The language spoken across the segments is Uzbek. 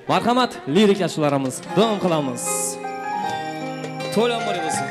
Marhamat, lirik ashulalarimiz davom qilamiz. To'ylar bor bo'lsin.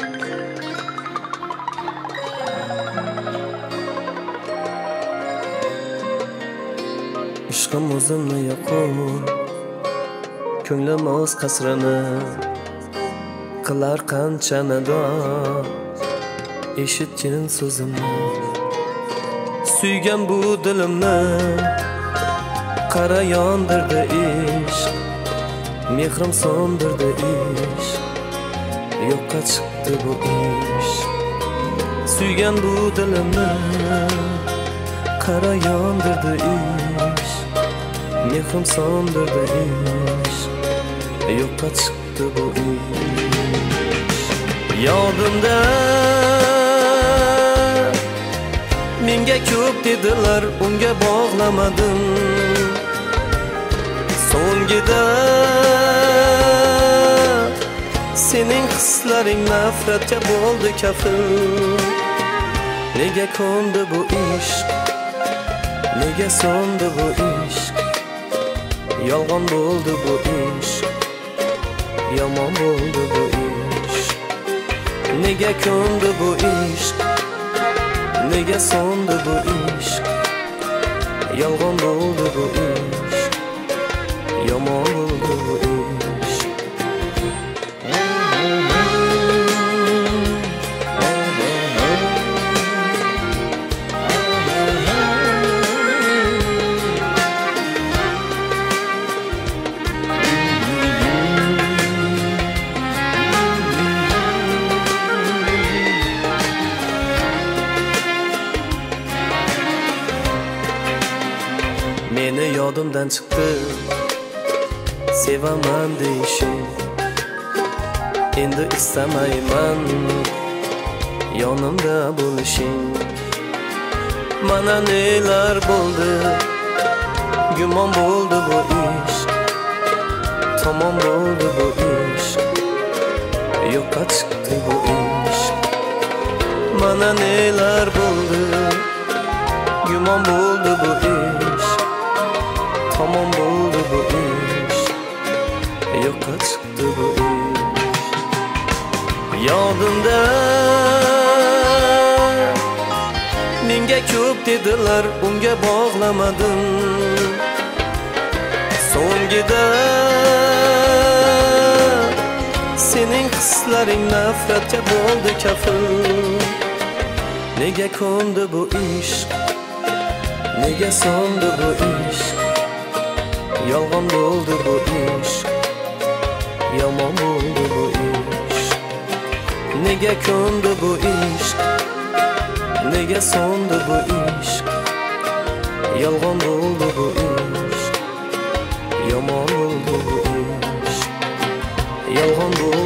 Ishqim o'zimni yo'qol, ko'nglim o'z qasrini qilar qancha nado. Eshitgin so'zimni, suygan bu dilimni, qara yondirdi ishq, mehrim so'ndirdi ishq, yo'qqa chiqdi bu ishq. Suygan bu dilimni, qara yondirdi ishq, mehrim so'ndirdi ishq, yo'qqa chiqdi bu ishq. Yodimda menga ko'p dedilar, unga bog'lamadim. So'ngida sening hislaring nafratga bo'ldi kafil. Nega ko'ndi bu ishq, nega so'ndi bu ishq, yolg'on bo'ldi bu ishq, yomon bo'ldi bu ishq. Nega ko'ndi bu ishq, nega so'ndi bu ishq, yolg'on bo'ldi bu ishq, yomon bo'ldi bu ishq. Meni yodimdan chiqdi sevaman deyishing, endi istamayman yonimda bo'lishing. Mana nelar bo'ldi, gumon bo'ldi bu ishq, tamom bo'ldi bu ishq, yo'qqa chiqdi bu ishq. Mana nelar bo'ldi, gumon bo'ldi bu ishq, tamom bo'ldi bu ishq, yo'qqa chiqdi bu ishq. Yodimda menga ko'p dedilar, unga bog'lamadim. So'ngida sening hislaring nafratga bo'ldi kafil. Nega ko'ndi bu ishq, nega so'ndi bu ishq, yolg'on bo'ldi bu ishq, yomon bo'ldi bu ishq. Nega ko'ndi bu ishq, nega so'ndi bu ishq, yolg'on bo'ldi bu ishq, yomon bo'ldi bu ishq, yolg'on bo'ldi.